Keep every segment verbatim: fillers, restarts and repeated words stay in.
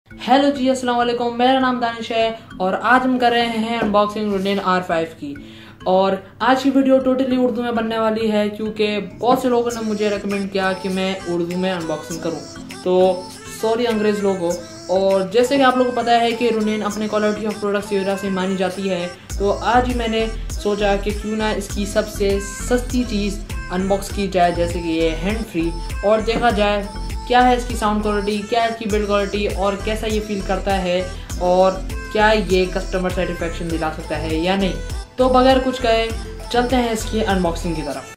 Hello जी, अस्सलाम वालेकुम। मेरा नाम दानिश है और आज हम कर रहे हैं अनबॉक्सिंग रोनेन आर फाइव की। और आज की वीडियो टोटली उर्दू में बनने वाली है क्योंकि बहुत से लोगों ने मुझे रेकमेंड किया कि मैं उर्दू में अनबॉक्सिंग करूं, तो सॉरी अंग्रेज़ लोगों। और जैसे कि आप लोगों को पता है कि रोनेन अपने क्वालिटी ऑफ प्रोडक्ट्स की वजह से मानी जाती है, तो आज ही मैंने सोचा कि क्यों ना इसकी सबसे सस्ती चीज़ अनबॉक्स की जाए, जैसे कि ये हैंड फ्री, और देखा जाए क्या है इसकी साउंड क्वालिटी, क्या है इसकी बिल्ड क्वालिटी और कैसा ये फील करता है और क्या ये कस्टमर सेटिस्फेक्शन दिला सकता है या नहीं। तो बगैर कुछ कहे चलते हैं इसकी अनबॉक्सिंग की तरफ।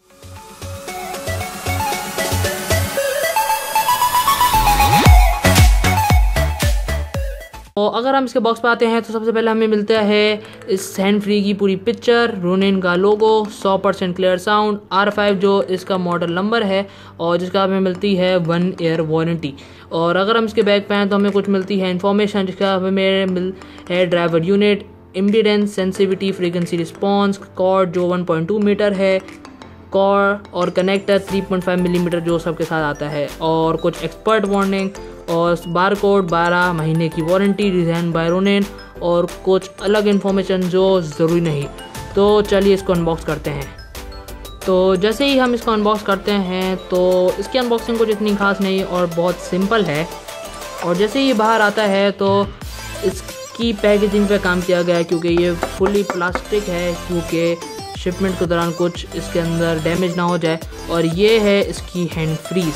तो अगर हम इसके बॉक्स पे आते हैं तो सबसे पहले हमें मिलता है इस हैंड फ्री की पूरी पिक्चर, रोनेन का लोगो, सौ percent clear sound, R five जो इसका मॉडल नंबर है और जिसका हमें मिलती है वन ईयर वारंटी। और अगर हम इसके बैक पे हैं तो हमें कुछ मिलती है इन्फॉर्मेशन, जिसका हमें मिल है driver unit, impedance, sensitivity, frequency response, cord जो वन पॉइंट टू मीटर है, कॉर्ड और connector three point five millimetre जो सबके साथ आता है, और कुछ एक्सपर्ट वार्निंग और बार कोड, बारह महीने की वारंटी, डिज़ाइन बाय रोनेन, और कुछ अलग इन्फॉर्मेशन जो ज़रूरी नहीं। तो चलिए इसको अनबॉक्स करते हैं। तो जैसे ही हम इसको अनबॉक्स करते हैं तो इसकी अनबॉक्सिंग कुछ इतनी खास नहीं और बहुत सिंपल है। और जैसे ही बाहर आता है तो इसकी पैकेजिंग पे काम किया गया है क्योंकि ये फुली प्लास्टिक है, क्योंकि शिपमेंट के दौरान कुछ इसके अंदर डैमेज ना हो जाए। और ये है इसकी हैंड फ्रीज़।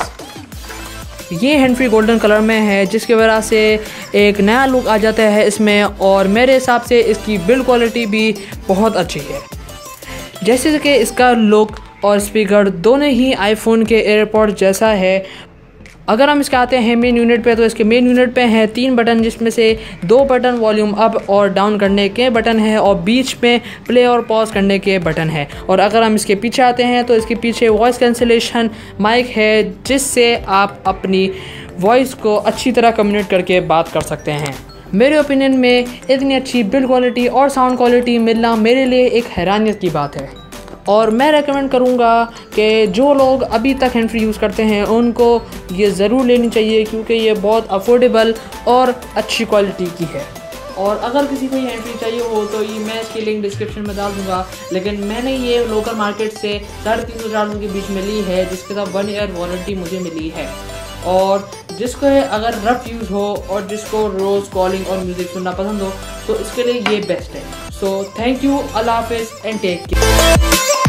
ये हैंड फ्री गोल्डन कलर में है, जिसकी वजह से एक नया लुक आ जाता है इसमें, और मेरे हिसाब से इसकी बिल्ड क्वालिटी भी बहुत अच्छी है। जैसे कि इसका लुक और स्पीकर दोनों ही आईफोन के एयरपॉड जैसा है। अगर हम इसके आते हैं मेन यूनिट पे, तो इसके मेन यूनिट पे हैं तीन बटन, जिसमें से दो बटन वॉल्यूम अप और डाउन करने के बटन है और बीच में प्ले और पॉज करने के बटन है। और अगर हम इसके पीछे आते हैं तो इसके पीछे वॉइस कैंसिलेशन माइक है, जिससे आप अपनी वॉइस को अच्छी तरह कम्युनिकेट करके बात कर सकते हैं। मेरे ओपिनियन में इतनी अच्छी बिल्ड क्वालिटी और साउंड क्वालिटी मिलना मेरे लिए एक हैरानियत की बात है। और मैं रेकमेंड करूँगा कि जो लोग अभी तक हैंड फ्री यूज़ करते हैं उनको ये ज़रूर लेनी चाहिए, क्योंकि ये बहुत अफोर्डेबल और अच्छी क्वालिटी की है। और अगर किसी को ये हैंड फ्री चाहिए हो तो ये मैं इसकी लिंक डिस्क्रिप्शन में डाल दूँगा, लेकिन मैंने ये लोकल मार्केट से साढ़े तीन सौ चार सौ के बीच में ली है, जिसके साथ वन ईयर वारंटी मुझे मिली है। और जिसको अगर रफ यूज़ हो और जिसको रोज़ कॉलिंग और म्यूज़िक सुनना पसंद हो तो इसके लिए ये बेस्ट है। सो थैंक यू, अल्लाह हाफिज़ एंड टेक केयर।